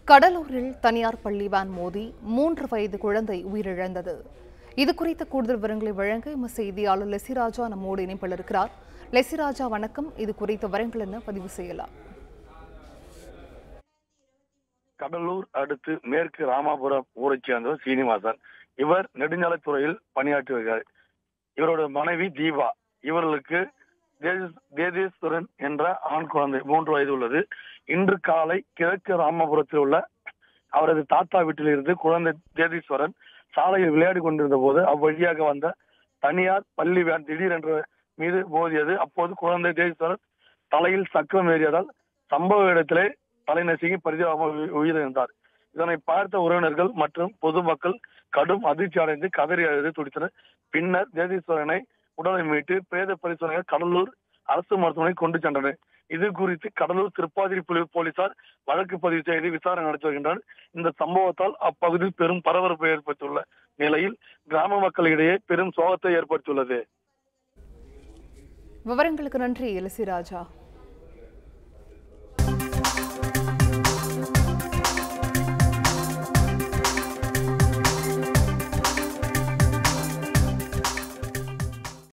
கடலூரில் தனியார் பள்ளி வேன் மோதி 3 வயது குழந்தை உயிரிழந்தது. இது குறித்த கூடுதல் விவரங்களை வழங்க எமது செய்தியாளர் லெசிராஜா நம்மோடு இணைப்பில் இருக்கிறார். லெசிராஜா, வணக்கம். இது குறித்த விவரங்கள் என்ன பதிவு செய்யலாம்? கடலூர் அடுத்து மேற்கு ராமாபுரம் ஊரைச் சேர்ந்தவர் சீனிவாசன். இவர் நெடுஞ்சாலைத்துறையில் பணியாற்றி வருகிறார். இவரோட மனைவி தீபா. இவர்களுக்கு தேதேஸ்வரன் என்ற ஆண் குழந்தை 3 வயது உள்ளது. இன்று காலை கிழக்கு ராமபுரத்தில் உள்ள அவரது தாத்தா வீட்டில் இருந்து குழந்தை தேதீஸ்வரன் சாலையில் விளையாடி கொண்டிருந்த போது அவ்வழியாக வந்த தனியார் பள்ளி வேன் திடீரென்று மீது மோதியது. அப்போது குழந்தை தேதீஸ்வரன் தலையில் சக்கரம் ஏறியதால் சம்பவ இடத்திலே தலை நசுங்கி பரிதாபமாக உயிரிழந்தார். இதனை பார்த்த உறவினர்கள் மற்றும் பொதுமக்கள் கடும் அதிர்ச்சி அடைந்து கதறி அழுது துடித்தனர். பின்னர் தேதீஸ்வரனை உடலை மீட்டு பிரேத பரிசோதனை கடலூர் அரசு மருத்துவமனை கொண்டு சென்றனர். இது குறித்து கடலூர் திருப்பாதிரி போலீசார் வழக்கு பதிவு செய்து விசாரணை நடத்தி வருகின்றனர். இந்த சம்பவத்தால் அப்பகுதியில் பெரும் பரபரப்பு ஏற்பட்டுள்ள நிலையில் கிராம மக்களிடையே பெரும் சோகத்தை ஏற்படுத்தியுள்ளது. விவரங்களுக்கு நன்றி லெசிராஜா.